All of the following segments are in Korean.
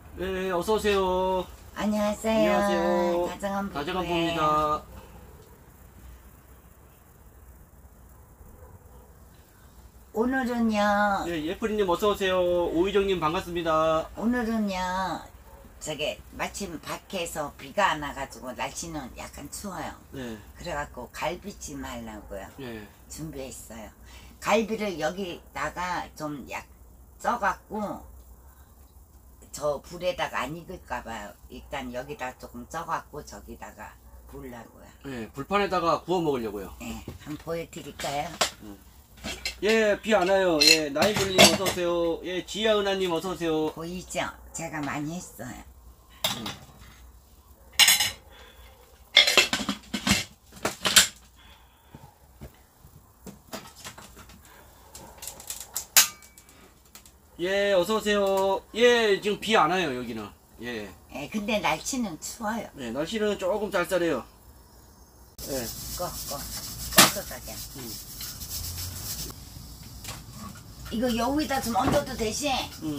네, 어서 오세요. 안녕하세요. 안녕하세요. 다정한 부입니다. 오늘은요. 네, 예프리님 어서 오세요. 오희정님 반갑습니다. 오늘은요. 저게 마침 밖에서 비가 안 와가지고 날씨는 약간 추워요. 네, 그래갖고 갈비찜 하려고요. 네, 준비했어요. 갈비를 여기다가 좀 약 쪄갖고 저 불에다가 안 익을까봐요. 일단 여기다 조금 쪄갖고 저기다가 구우려고요. 네, 불판에다가 구워 먹으려고요. 예, 한번 보여드릴까요? 예, 비 안 와요. 예, 나이블님 어서 오세요. 예, 지아 은하님 어서 오세요. 보이죠? 제가 많이 했어요. 예, 어서 오세요. 예, 지금 비 안 와요 여기는. 예, 예, 근데 날씨는 추워요. 네, 날씨는 조금 쌀쌀해요. 예, 껐어다게. 이거 여기다 좀 얹어도 되지?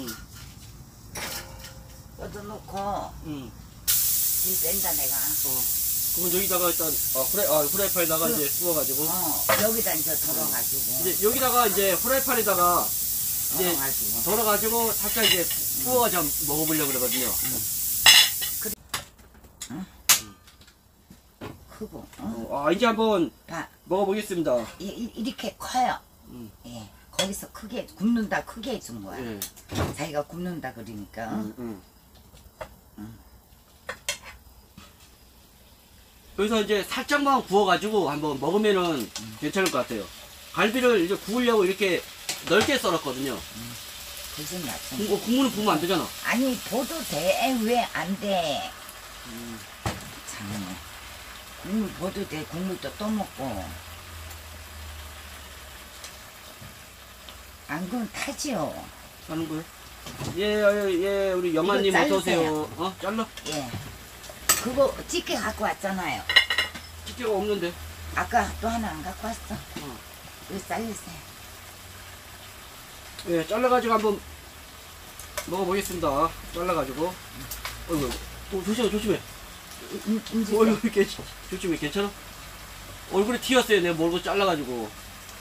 여기다 놓고 길 뺀다 내가. 그러면 여기다가 일단 후라이팬에다가 이제 구워가지고. 여기다 이제 덜어가지고. 이제 여기다가 이제 후라이팬에다가 이제 덜어가지고. 덜어가지고 살짝 이제 구워가지고 먹어보려고 그러거든요. 크고. 이제 한번 봐. 먹어보겠습니다. 이렇게 커요. 예. 거기서 크게 굽는다 크게 해준 거야. 예. 자기가 굽는다 그러니까. 여기서 이제 살짝만 구워가지고 한번 먹으면은 괜찮을 것 같아요. 갈비를 이제 구우려고 이렇게 넓게 썰었거든요. 무슨 맛? 국물은 부으면 안 되잖아. 아니 보도 돼. 왜 안 돼? 참네. 국물 보도 돼. 국물도 또 먹고. 안 그러면 타지요. 하는 거요? 예, 우리 영아님 이거 어서 자르세요. 오세요. 잘라? 예. 그거 집게 갖고 왔잖아요. 집게가 없는데. 아까 또 하나 안 갖고 왔어. 이거 잘리세요. 예, 잘라가지고 한번 먹어보겠습니다. 잘라가지고. 어이구, 조심해. 얼굴 이렇게 조심해, 괜찮아? 얼굴에 튀었어요. 내가 몰고 잘라가지고.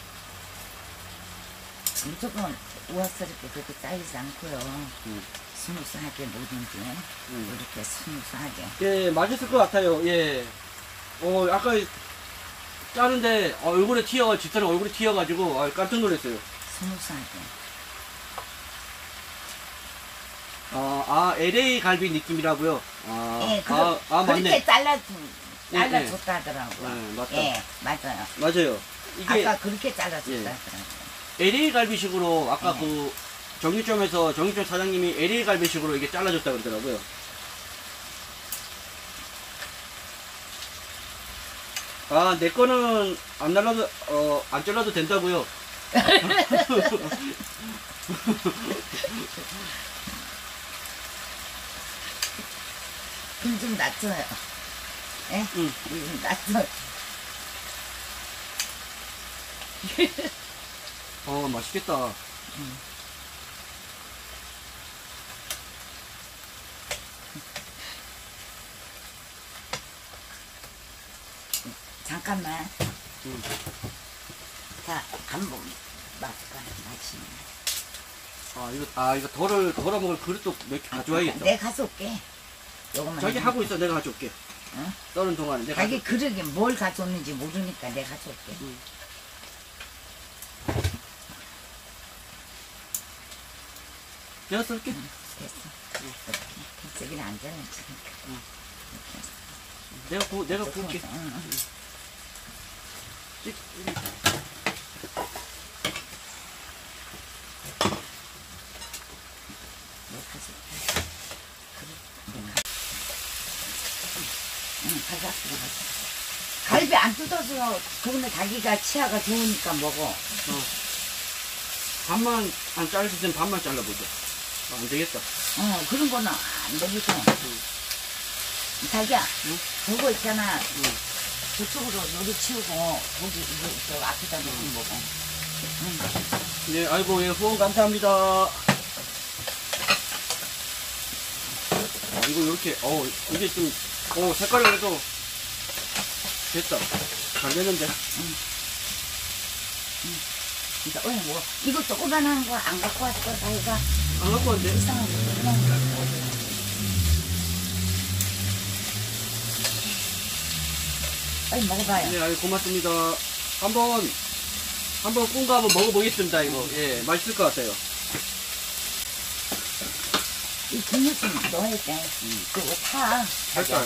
무조건 우아스럽게 그렇게 잘리지 않고요. 스무스하게 뭐든지 이렇게 스무스하게. 예, 맛있을 것 같아요. 예. 아까 짜는데 얼굴에 집사람 얼굴에 튀어가지고 깜짝 놀랐어요. 스무스하게. LA 갈비 느낌이라고요. 예, 맞네. 그렇게 잘라줬다 하더라고요. 네, 맞다. 예, 맞아요. 맞아요. 이게 아까 그렇게 잘라줬다 하더라고요. LA 갈비식으로 아까 그 정육점 사장님이 LA 갈비식으로 이게 잘라줬다 그러더라고요. 내 거는 안 잘라도 된다고요. 불 좀 낮춰요. 예? 불 좀 낮춰. 맛있겠다. 잠깐만. 자, 한번 맛있네. 이거 덜어 먹을 그릇도 몇 개 가져와야겠다. 내가 가져올게. 요것만. 자기 하고 있어. 내가 가져올게. 응? 썰은 동안에 내가 자기 그릇에 뭘 가져왔는지 모르니까 내가 가져올게. 내가 썰게. 됐어. 저기는 앉아있으니까. 내가 구울게. 갈비 안 뜯어서 그러면 자기가 치아가 좋으니까 먹어. 반만 안 자를 수 있으면 반만 잘라보자. 안 되겠다. 그런 거는 안 되겠어. 자기야, 그거 있잖아. 저쪽으로 요리 치우고 거기 저 앞에다 놓고 먹어. 네, 아이고, 예, 후원 감사합니다. 이거 이렇게, 이게 좀, 색깔이 그래도 됐다. 잘 되는데. 진짜 뭐 이거 조그만한 거 안 갖고 왔어 자기가 안 갖고 왔는데? 이상한 거 조그만 거 갖고 왔어. 빨리 먹어봐요. 네, 고맙습니다. 한번 꾼 거 한번 먹어보겠습니다, 이거. 예, 맛있을 것 같아요. 이 국물 좀 넣어야 돼. 그거 타. 살짝.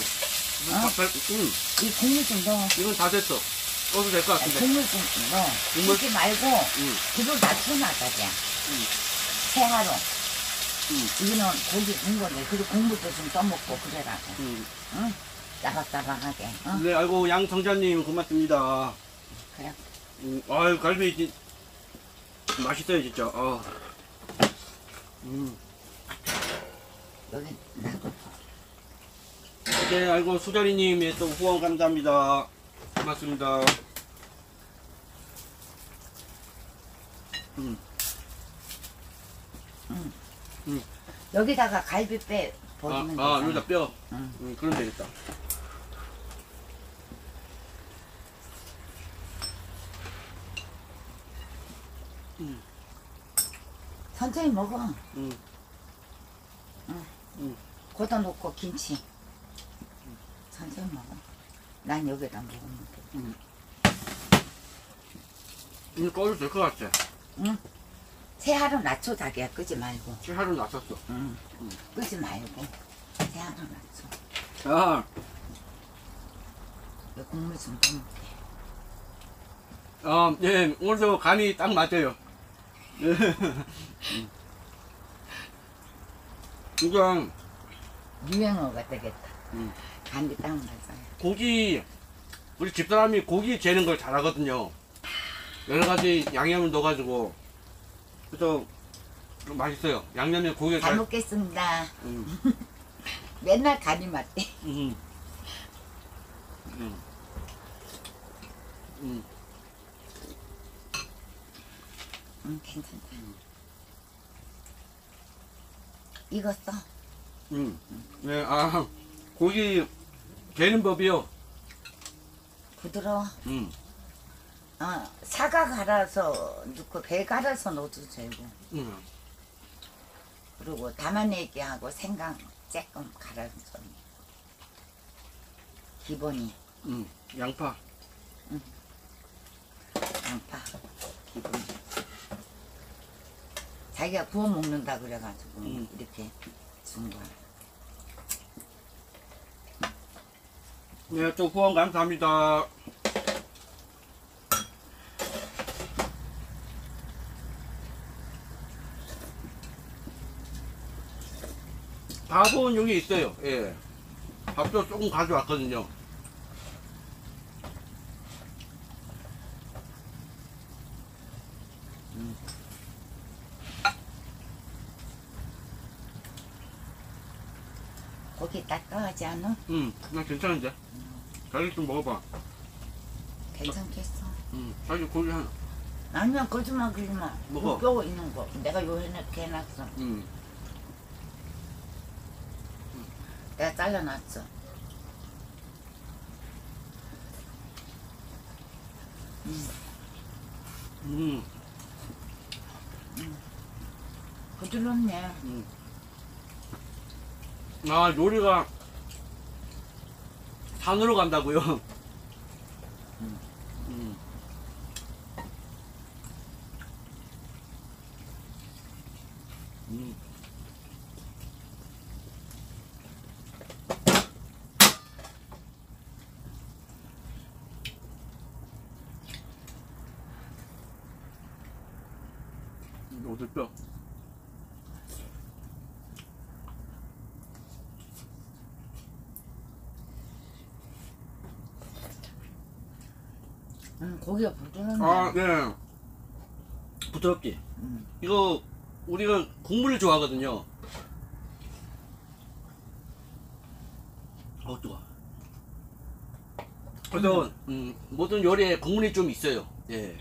이 국물 좀 넣어. 이건 다 됐어. 넣어도 될 것 같은데. 국물 좀 넣어. 국물? 붓지 말고 불을 낮춰놔야 돼. 새하루. 이거는 고기 구운 건데 그리고 국물도 좀 떠먹고 그래라고. 응? 따박따박하게. 응? 네, 아이고, 양성자님 고맙습니다. 그래. 아유, 갈비 맛있어요, 진짜. 여기 놔둬. 네, 아이고, 수자리님의 또 후원 감사합니다. 고맙습니다. 여기다가 갈비뼈 버리면 되잖아. 여기다 뼈. 응. 그럼 되겠다. 천천히 먹어. 음. 거기다 놓고 김치. 천천히 먹어. 난 여기다 먹으면 돼. 이거 꺼도 될 것 같아. 응? 새하루 낮춰 자기야. 끄지 말고. 하루 났었어. 응. 끄지 말고. 새하루 낮춰. 아, 이 국물 좀 넣을게. 예, 오늘도 간이 딱 맞아요. 이건 유행어가 되겠다. 음. 간이 딱 맞아요. 고기, 우리 집사람이 고기 재는 걸 잘하거든요. 여러 가지 양념을 넣어가지고. 그래서 좀 맛있어요. 양념에 고기가 잘 먹겠습니다. 음. 맨날 간이 맞대. 음. 음. 음. 괜찮다. 익었어. 네, 고기 재는 법이요. 부드러워. 음. 사과 갈아서 넣고 배 갈아서 넣어도 되고. 그리고 담아내기하고 생강 조금 갈아서 기본이 양파. 양파 기본. 자기가 구워 먹는다 그래가지고 이렇게 준 거야. 네, 또 후원 감사합니다. 밥은 여기 있어요. 예. 밥도 조금 가져왔거든요. 고기 따뜻하지 않아? 나 괜찮은데. 자기 좀 먹어봐. 괜찮겠어. 자기 고기 하나. 아니면 거짓말 그러지 마. 먹어. 뼈 있는 거. 내가 요 해놓게 해놨어. 내가 잘라놨어. 부드럽네. 요리가 산으로 간다고요? 오들뼈. 고기가 부드럽네. 네. 부드럽지? 이거, 우리가 국물을 좋아하거든요. 뜨거워. 그래서, 모든 요리에 국물이 좀 있어요. 예.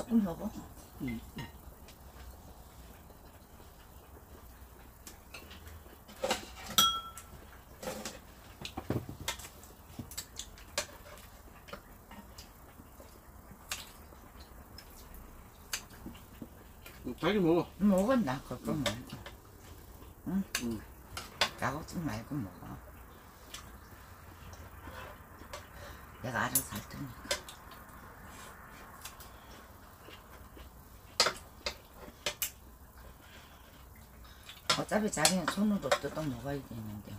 조금 먹어. 음. 자기 먹어. 먹었나 그거 뭐. 응? 음. 나오지 말고 먹어. 내가 알아서 할 테니까. 어차피 자기는 손으로 뜯어 먹어야 되는데.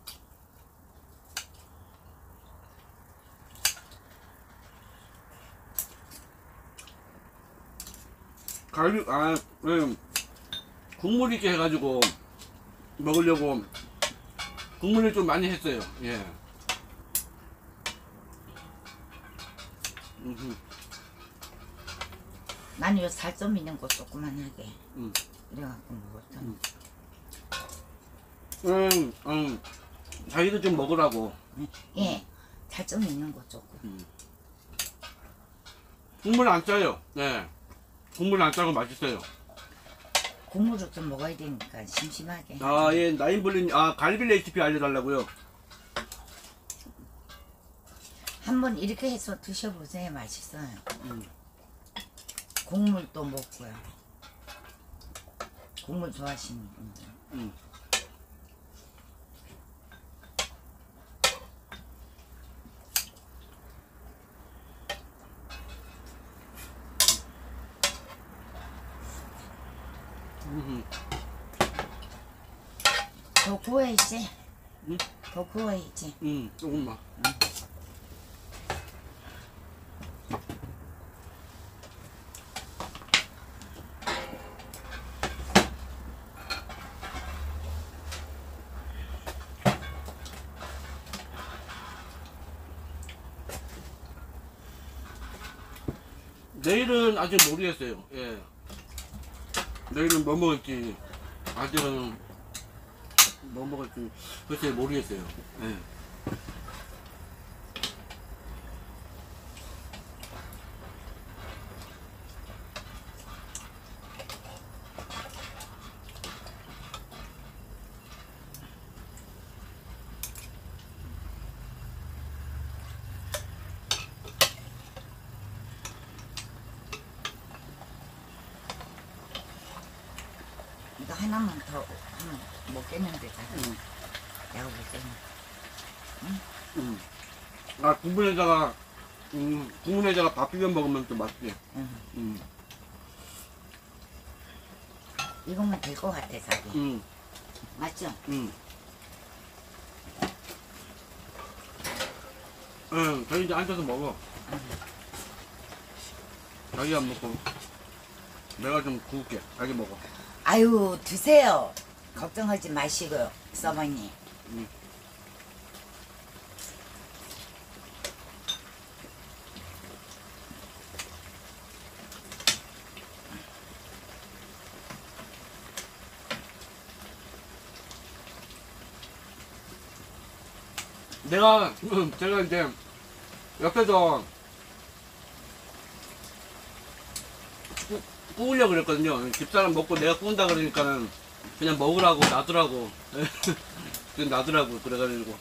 갈비, 국물 있게 해가지고 먹으려고 국물을 좀 많이 했어요. 예. 난 요 살 좀 있는 거 조그만하게. 음. 이래갖고 먹었잖아. 자기도 좀 먹으라고. 예, 살 좀 있는 거 조금. 국물 안 짜요. 네. 국물 안 짜고 맛있어요. 국물을 좀 먹어야 되니까 심심하게. 아, 예, 나인블린, 갈비 레시피 알려달라고요. 한번 이렇게 해서 드셔보세요. 맛있어요. 국물도 먹고요. 국물 좋아하시는 분들. 더 구워야지. 더 구워야지. 조금만. 내일은 아직 모르겠어요. 예. 내일은 뭐 먹을지 아직은 뭐 먹을지 글쎄 모르겠어요. 예. 이거 하나만 더 하면 먹겠는데 잘. 내가 볼 때는. 국물에다가 밥 비벼 먹으면 좀 맛있지. 이거면 될 것 같아 자기. 맞죠? 저희 이제 앉아서 먹어. 자기 안 먹고 내가 좀 구울게. 자기 먹어. 아유 드세요. 걱정하지 마시고요. 서머니. 제가 이제 옆에서 구우려고 그랬거든요. 집사람 먹고 내가 구운다 그러니까는 그냥 먹으라고 놔두라고. 그냥 놔두라고 그래가지고.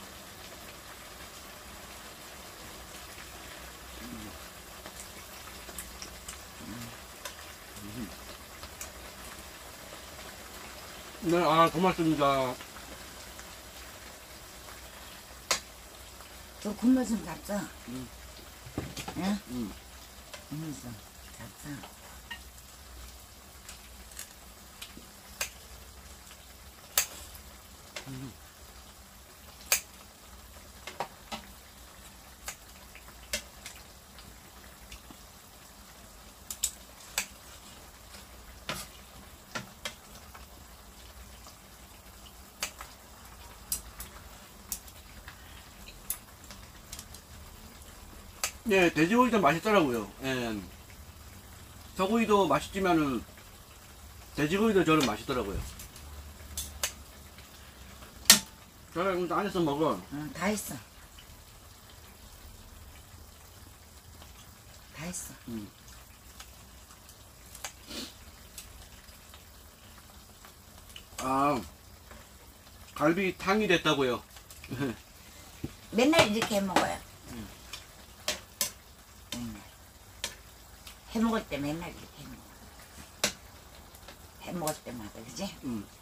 네, 고맙습니다. 저 국물 좀 잡자. 예? 국물 좀 잡자. 네, 돼지고기도 맛있더라고요. 예. 소고기도 맛있지만은 돼지고기도 저는 맛있더라고요. 그래, 그럼 안에서 먹어. 응, 다 했어. 다 했어. 아, 갈비탕이 됐다고요. 맨날 이렇게 해 먹어요. 맨날. 해 먹을 때 맨날 이렇게 해 먹어. 해 먹을 때마다, 그지?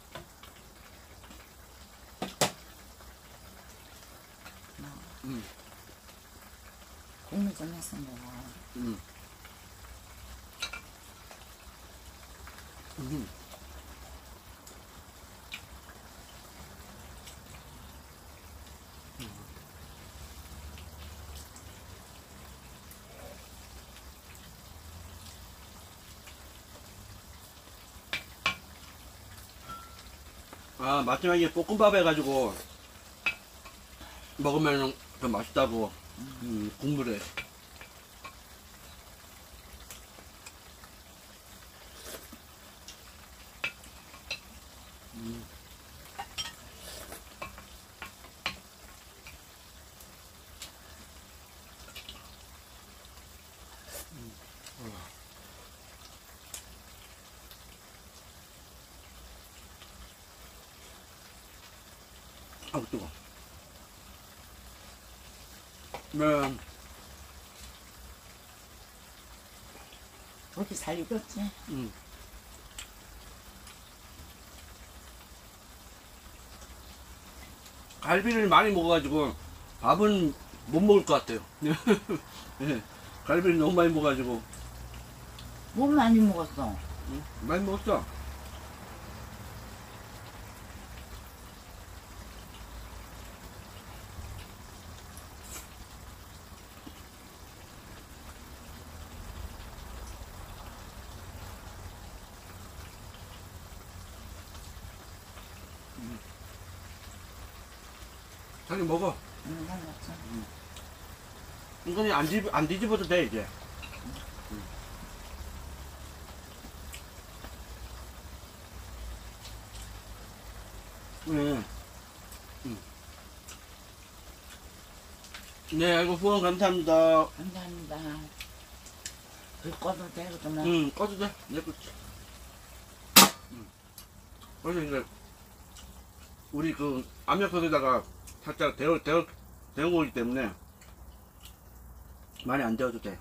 국물 좀 해서 먹어. 아, 마지막에 볶음밥 해가지고 먹으면 더 맛있다고. 국물에. 아우, 뜨거. 네. 그렇게 잘 익었지? 갈비를 많이 먹어가지고 밥은 못 먹을 것 같아요. 네. 갈비를 너무 많이 먹어가지고. 뭐 많이 먹었어? 많이 먹었어. 자기 먹어. 알았어. 이거는 안 뒤집어도 돼, 이제. 네. 네, 아이고, 후원 감사합니다. 감사합니다. 불 꺼도 돼, 그러면? 꺼도 돼. 내 거지. 그래서 이제, 우리 그, 압력솥에다가 살짝 데운 거기 때문에, 많이 안 데워도 돼.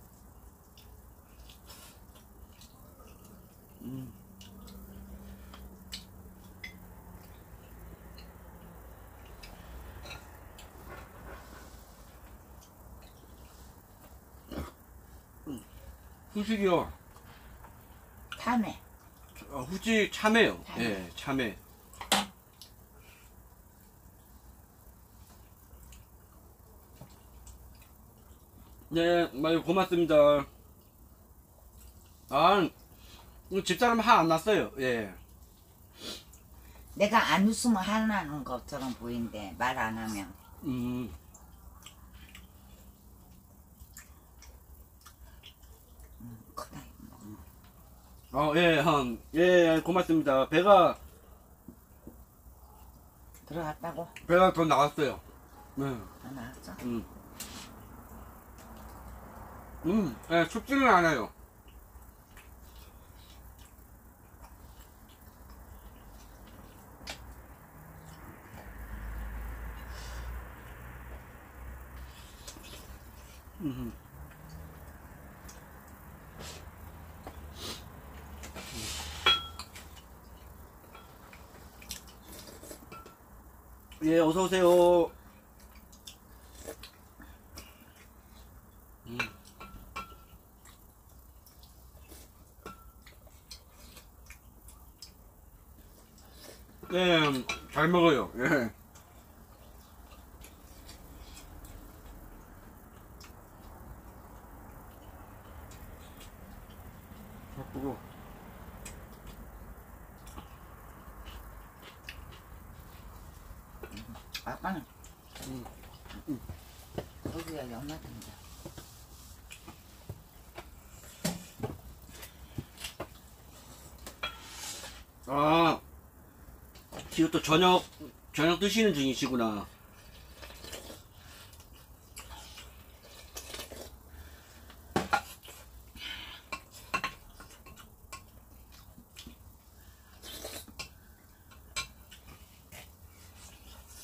후식이요. 참외. 후식 참외요. 참외. 예, 참외. 네, 많이 고맙습니다. 아, 집사람 화 안 났어요. 예. 내가 안 웃으면 화나는 것처럼 보이는데, 말 안 하면. 크다, 이거. 예, 예, 고맙습니다. 배가 들어갔다고? 더 나왔어요. 네. 다 나왔어? 예, 춥지는 않아요. 예, 어서 오세요. 네, 잘 먹어요. 예. 바쁘고. 아빠는? 거기가 연마든다. 아, 지금 또 저녁 드시는 중이시구나.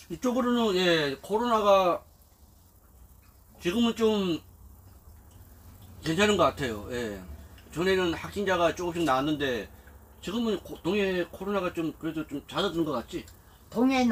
이쪽으로는 예 코로나가 지금은 좀 괜찮은 것 같아요. 예. 전에는 확진자가 조금씩 나왔는데 지금은 동해 코로나가 좀 그래도 좀 잦아드는 것 같지? 동해는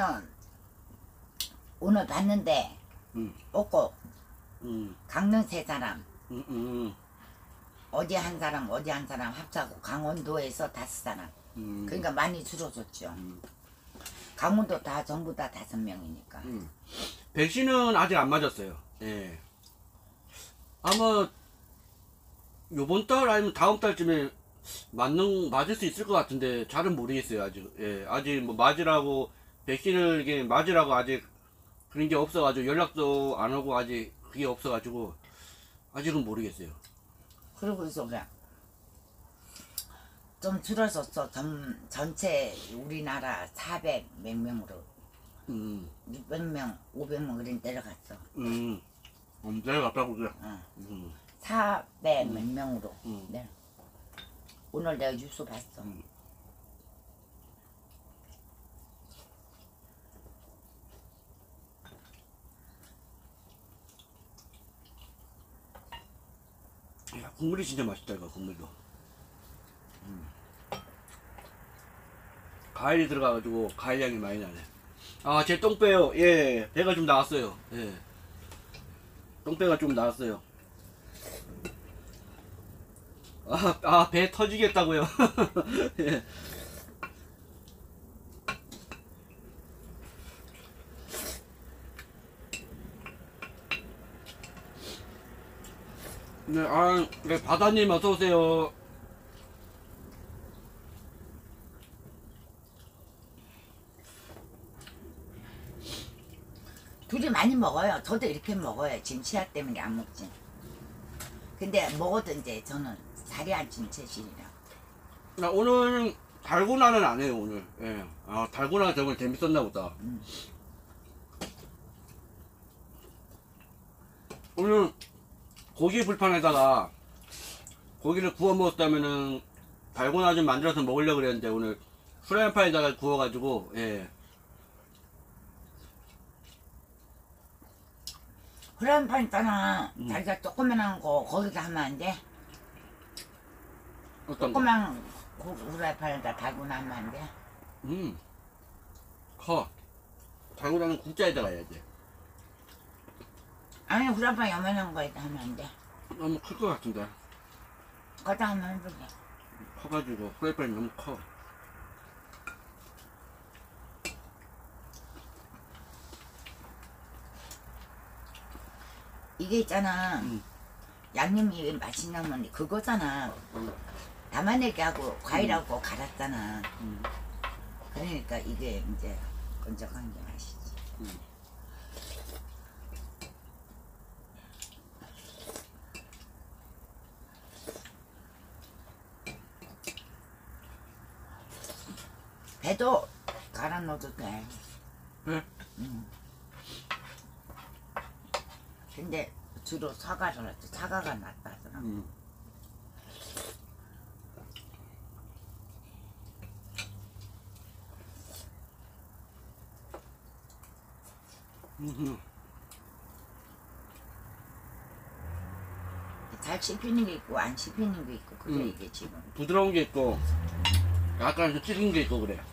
오늘 봤는데 음. 없고 음. 강릉 세 사람 음. 음. 어디 한 사람 어디 한 사람 합쳐고 강원도에서 5사람. 그러니까 많이 줄어졌죠. 강원도 다 전부 다 5명이니까. 백신은 아직 안 맞았어요. 예. 아마 요번 달 아니면 다음 달쯤에 맞을 수 있을 것 같은데 잘은 모르겠어요 아직. 예. 아직 뭐 맞으라고 백신을 이게 맞으라고 아직 그런 게 없어가지고 연락도 안 오고 아직 그게 없어가지고 아직은 모르겠어요. 그리고 그래서 그냥 좀 줄어졌어. 전체 우리나라 400 몇 명으로 600명, 500명 그런 내려갔어. 내려갔다고 그래. 400 몇 명으로. 네. 오늘 내가 뉴스 봤어. 야, 국물이 진짜 맛있다 이거 국물도. 과일이 들어가가지고 과일 향이 많이 나네. 아, 제 똥배요. 예, 배가 좀 나왔어요. 예, 똥배가 좀 나왔어요. 배 터지겠다고요. 예. 네, 네, 바다님 어서 오세요. 둘이 많이 먹어요. 저도 이렇게 먹어요. 지금 치아 때문에 안 먹지. 근데 먹어도 이제 저는 살이 안 찐 체질이라. 나 오늘 달고나는 안 해요 오늘. 예. 아, 달고나 정말 재밌었나 보다. 오늘 고기 불판에다가 고기를 구워 먹었다면은 달고나 좀 만들어서 먹으려고 그랬는데 오늘 프라이팬에다가 구워가지고 예. 프라이팬 있잖아. 자기가 조그만한 거 거기다 하면 안 돼? 어떤 거? 조그만 프라이팬에다 달고나 하면 안 돼? 커. 달고나는 국자에다가 해야지. 아니 프라이팬 요만한 거에다 하면 안 돼? 너무 클 것 같은데. 거기다 하면 해보게. 커가지고 프라이팬이 너무 커. 이게 있잖아. 양념이 맛있냐면 그거잖아. 담아내게 하고 과일하고 갈았잖아. 그러니까 이게 이제 건적한 게 맛있지. 배도 갈아 넣어도 돼. 네? 근데 주로 사과를 넣지. 사과가 낫다 하더라. 잘 씹히는 게 있고 안 씹히는 게 있고 그래 이게 지금. 부드러운 게 있고 약간 좀 찌른 게 있고 그래.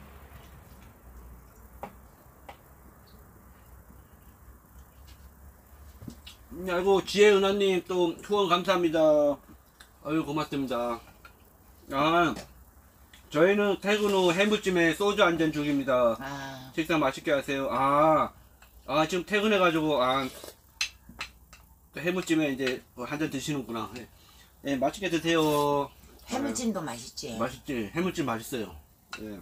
아이고 지혜은하님 또 후원 감사합니다. 아유 고맙습니다. 아 저희는 퇴근 후 해무찜에 소주 한 잔 죽입니다. 식사 맛있게 하세요. 지금 퇴근해가지고 해무찜에 이제 한 잔 드시는구나. 예, 맛있게 드세요. 해무찜도 맛있지. 맛있지. 해무찜 맛있어요. 예.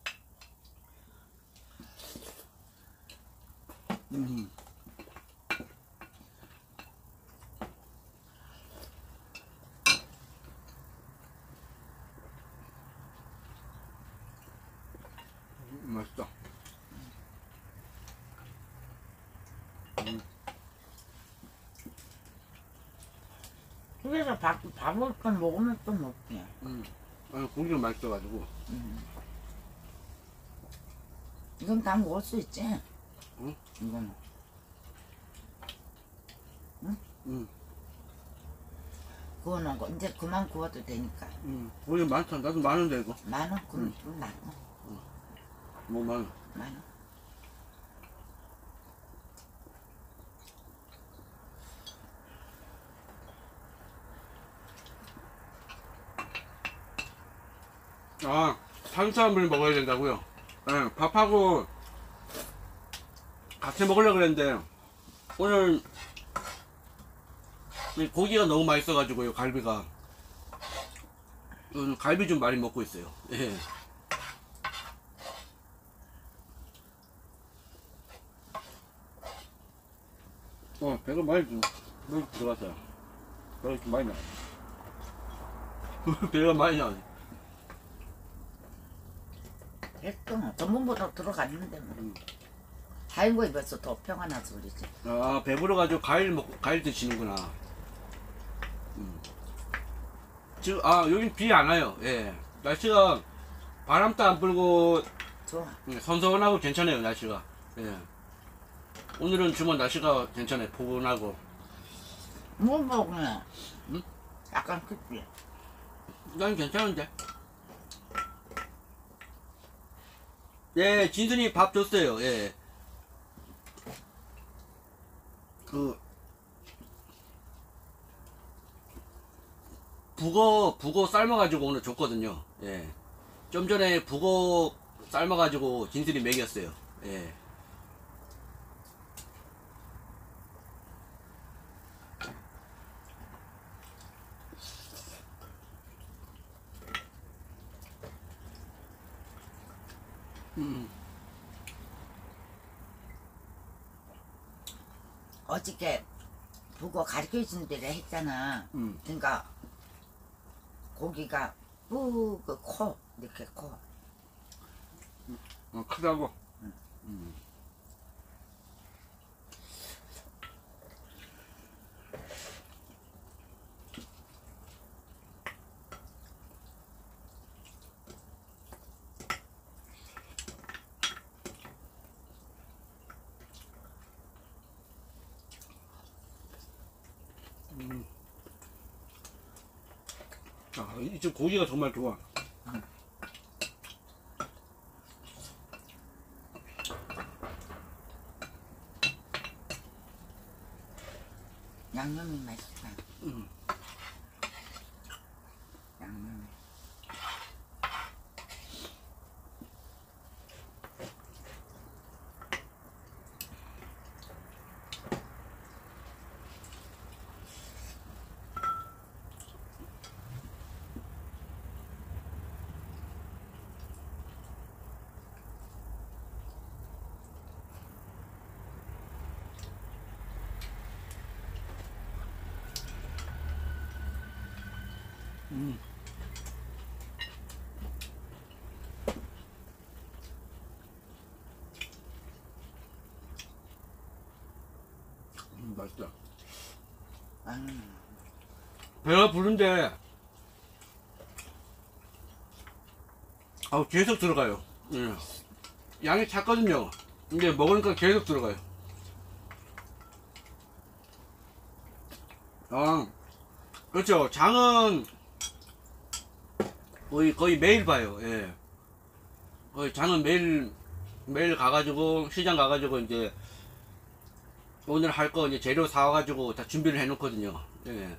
맛있다. 집에서 밥을 좀 먹으면 좀 먹지. 아니, 고기가 맛있어가지고. 이건 다 먹을 수 있지. 응? 이거는. 그거는 이제 그만 구워도 되니까. 우리 많다. 나도 많은데 이거. 10,000원? 그럼 좀 많아. 뭐 많아. 10,000원. 아, 탄수화물 먹어야 된다고요? 네, 밥하고 같이 먹으려고 그랬는데 오늘 이 고기가 너무 맛있어가지고요. 갈비가 오늘 갈비 좀 많이 먹고 있어요. 예. 배가 많이 좀 들어갔어요. 배가 좀 많이 나. 배가 많이 나네. 됐어. 전문보다 들어갔는데 뭐. 다인 거 입어서 더 평안해서 그러지. 아, 배부러가지고 과일 드시는구나. 지금, 여긴 비 안 와요. 예. 날씨가 바람도 안 불고, 좋아. 선선하고 괜찮아요, 날씨가. 예. 오늘은 주말 날씨가 괜찮아요, 포근하고. 뭐 먹으면 응? 약간 크지. 난 괜찮은데. 예, 진순이 밥 줬어요, 예. 북어 삶아가지고 오늘 줬거든요. 예. 좀 전에 북어 삶아가지고 진순이 먹였어요. 예. 어저께 북어 가르쳐준 대로 했잖아. 그러니까 고기가 뿌그 커 이렇게 커. 크다고. 이집 고기가 정말 좋아. 양념이 맛있다. 양념이. 맛있다. 음. 배가 부른데, 계속 들어가요. 예. 양이 작거든요. 근데 먹으니까 계속 들어가요. 그렇죠. 장은 거의 매일 봐요. 예. 거의 장은 매일 가가지고, 시장 가가지고, 이제, 오늘 할 거 이제 재료 사와가지고 다 준비를 해 놓거든요. 예.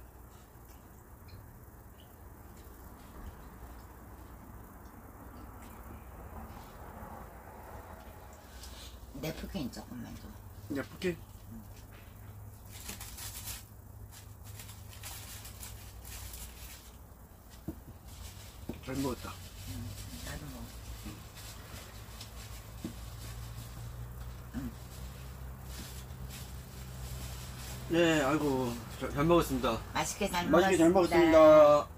냅킨 조금만 줘. 예쁘게. 잘 먹었다. 나도 먹어. 네, 아이고, 잘 먹었습니다. 맛있게 잘 맛있게 잘 먹었습니다. 먹었습니다.